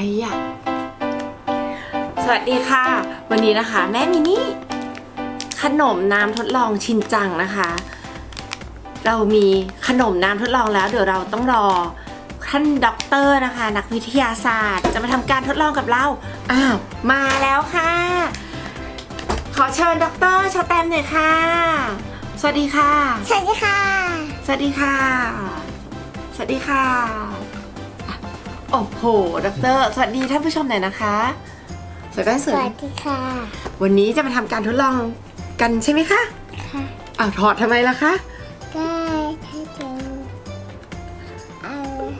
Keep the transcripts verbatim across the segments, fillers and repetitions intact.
อ่ะสวัสดีค่ะวันนี้นะคะแม่มินี่ขนมน้ำทดลองชินจังนะคะเรามีขนมน้ำทดลองแล้วเดี๋ยวเราต้องรอท่านด็อกเตอร์นะคะนักวิทยาศาสตร์จะมาทำการทดลองกับเราอ้าวมาแล้วค่ะขอเชิญด็อกเตอร์ชแตมหน่อยค่ะสวัสดีค่ะสวัสดีค่ะสวัสดีค่ะสวัสดีค่ะโอ้โหด็อกเตอร์สวัสดีท่านผู้ชมหน่อยนะคะสวัสดีสวัสดีค่ะวันนี้จะมาทำการทดลองกันใช่ไหมคะค่ะอ้าวถอดทำไมล่ะคะก็ถ้าเจอเอา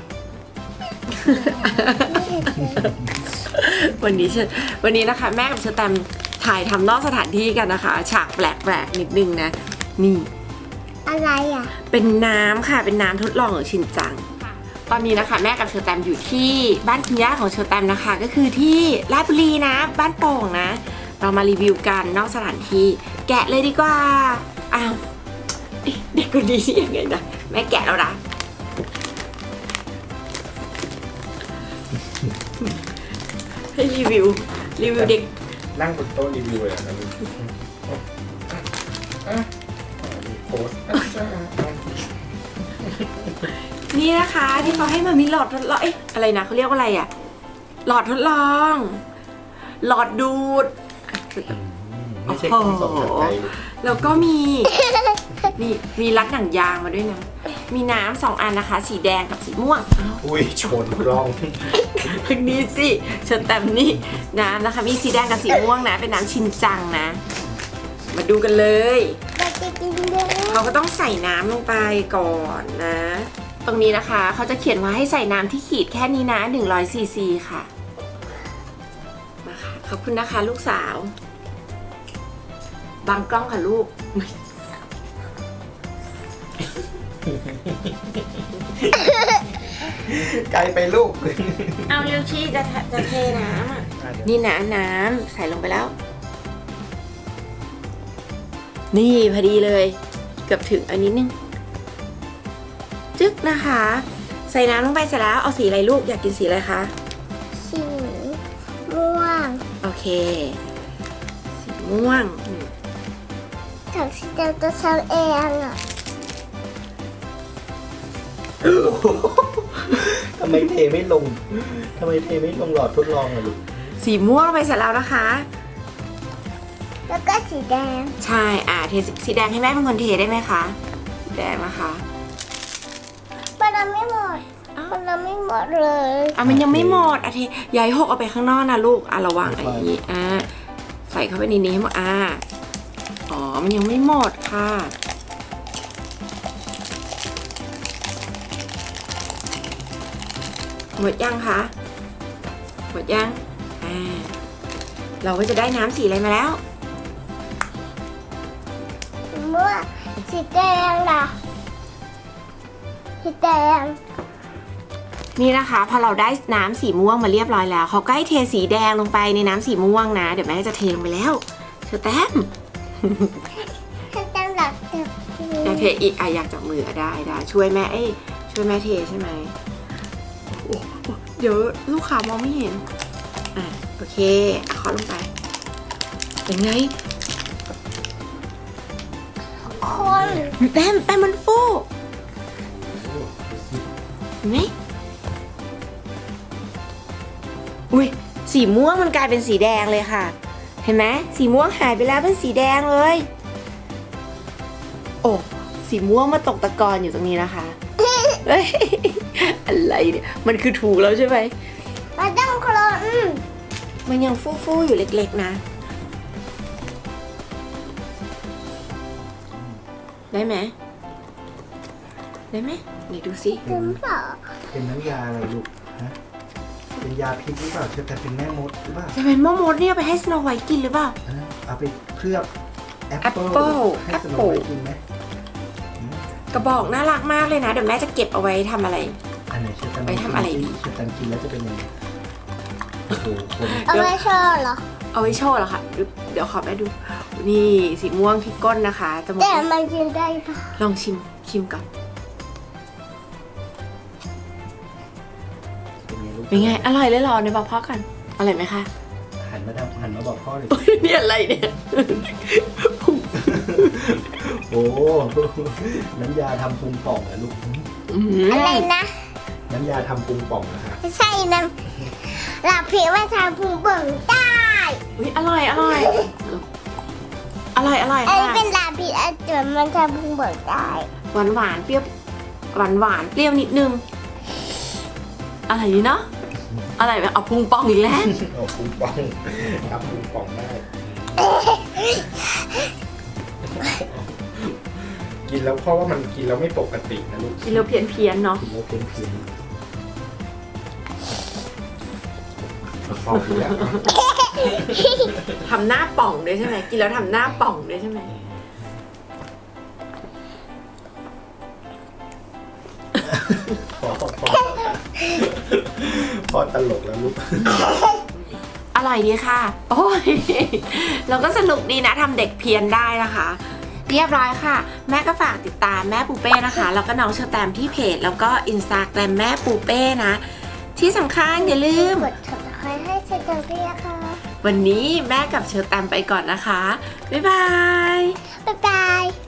วันนี้เชวันนี้นะคะแม่กับเชอแตมถ่ายทำนอกสถานที่กันนะคะฉากแปลกๆนิดนึงนะนี่อะไรอ่ะเป็นน้ำค่ะเป็นน้ำทดลองของชินจังตอนนี้นะคะแม่กับเชอแตมอยู่ที่บ้านคุณย่าของเชอแตมนะคะก็คือที่ราชบุรีนะบ้านโป่งนะเรามารีวิวกันนอกสถานที่แกะเลยดีกว่าอ้าวเด็กคนนี้ยังไงนะแม่แกะแล้วนะให้รีวิวรีวิวเด็กนั่งบนโต๊ะรีวิวเลยนะโพสนี่นะคะที่เขาให้มามีหลอดทดลองเอ๊ะอะไรนะเขาเรียกว่าอะไรอ่ะหลอดทดลองหลอดดูดโอ้โหแล้วก็มีนี่มีรัดหนังยางมาด้วยนะมีน้ำสองอันนะคะสีแดงกับสีม่วงอุ้ยชนกล้องทางนี้สิเชิญแต้มนี่น้ำนะคะมีสีแดงกับสีม่วงนะเป็นน้ำชินจังนะมาดูกันเลยเขาก็ต้องใส่น้ำลงไปก่อนนะตรงนี้นะคะเขาจะเขียนว่าให้ใส่น้ำที่ขีดแค่นี้นะหนึ่งร้อยซีซีค่ะมาค่ะขอบคุณนะคะลูกสาวบังกล้องค่ะลูกไกลไปลูกเอาเร็วชี้จะจะเทน้ำอ่ะนี่นะน้ำใส่ลงไปแล้วนี่พอดีเลยเกือบถึงอันนี้นึงจึ๊กนะคะใส่น้ำลงไปเสร็จแล้วเอาสีอะไรลูกอยากกินสีอะไรคะสีม่วงโอเคสีม่วงถังสีแดงจะทำเองอ่ะทำไมเทไม่ลงทำไมเทไม่ลงหลอดทดลองอ่ะลูกสีม่วงไปเสร็จแล้วนะคะแล้วก็สีแดงใช่อ่าเทสีแดงให้แม่เป็นคนเทได้ไหมคะแดงนะคะมันยังไม่หมดมันยังไม่หมดเลยอ่ะมันยังไม่หมดอ่ะเทยายหกเอาไปข้างนอกนะลูกอ่ะระวังอะไรอย่างนี้อ่ะใส่เข้าไปในนี้ให้หมดอ่ะอ๋อมันยังไม่หมดค่ะหมดยังคะหมดยังอ่าเราก็จะได้น้ำสีอะไรมาแล้วม่วงสีแดงล่ะสีแดงนี่นะคะพอเราได้น้ำสีม่วงมาเรียบร้อยแล้วเขาก็ให้เทสีแดงลงไปในน้ำสีม่วงนะเดี๋ยวแม่จะเทลงไปแล้วเชอแต้มเชอแต้มหลับอยากเทอีกอ่ะอยากจับมือได้ได้ช่วยแม่เอ้ยช่วยแม่เทใช่ไหมเดี๋ยวลูกค้ามองไม่เห็นอ่ะโอเคเคาะลงไปเป็นไงคนแป้มแป้มมันฟูเห็นไหมอุ้ยสีม่วงมันกลายเป็นสีแดงเลยค่ะเห็นไหมสีม่วงหายไปแล้วเป็นสีแดงเลยโอ้สีม่วงมาตกตะกอนอยู่ตรงนี้นะคะเฮ้ยอะไรเนี่ยมันคือถูกแล้วใช่ไหมมันต้องโคลนมันยังฟูๆอยู่เล็กๆนะได้ไหมได้ไหมไหนดูสิเป็นเปล่าเป็นน้ำยาอะไรลูกฮะเป็นยาพิษหรือเปล่าจะแต่เป็นแม่มดหรือเปล่าจะเป็นแม่มดเนี่ยไปให้สโนว์ไวท์กินหรือเปล่าเอาไปเคลือบแอปเปิ้ลให้สโนว์ไวท์กินไหมกระบอกน่ารักมากเลยนะเดี๋ยวแม่จะเก็บเอาไว้ทำอะไรอันไหนเชื่อไปทำอะไรดีเชื่อตันกินแล้วจะเป็นยังไงโอ้โหเอาไว้โชว์เหรอเอาไว้โชว์เหรอคะเดี๋ยวขอแม่ดูนี่สีม่วงที่ก้นนะคะจมูกแต่มันกินได้ปะลองชิมชิมก่อนเเป็นไงอร่อยเลยเหรอในบอกพ่อกันอร่อยไหมคะหันมาทำหันมาบอกพ่อเลยนี่อะไรเนี่ยโอ้น้ำยาทำพุงป่องนะลูกอะไรนะน้ำยาทำพุงป่องนะคะไม่ใช่นะเราเพียงว่าทำพุงเบิ่งได้อุ้ยอร่อยอร่อยอร่อยอร่อยอันนี้ค่ะเป็นลาพิษอันจนมันทำพุงเบิ่งได้หวานหวานเปรี้ยวหวานหวานเปรี้ยวนิดนึงอะไรดีเนาะอะไรแบบเอาพุงป่องอีกแล้วเอาพุงป่องทำพุงป่องได้ กินแล้วเพราะว่ามันกินแล้วไม่ปกตินะลูกกินแล้วเพี้ยนเพียนๆเนาะกินแล้วเพี้ยนเพี้ยนป่องอยู่แล้วทำหน้าป่องด้วยใช่ไหมกินแล้วทำหน้าป่องด้วยใช่ไหมพอพอพอตลกแล้วลูกอร่อยดีค่ะ โอ้ย เราก็สนุกดีนะทำเด็กเพี้ยนได้นะคะ เรียบร้อยค่ะ แม่ก็ฝากติดตามแม่ปูเป้นะคะ แล้วก็น้องเชอร์แตมที่เพจแล้วก็อินสตาแกรมแม่ปูเป้นะ ที่สำคัญอย่าลืมกด subscribe ให้เชนจังด้วยนะคะวันนี้แม่กับเชอร์แตมไปก่อนนะคะ บ๊ายบายบ๊ายบาย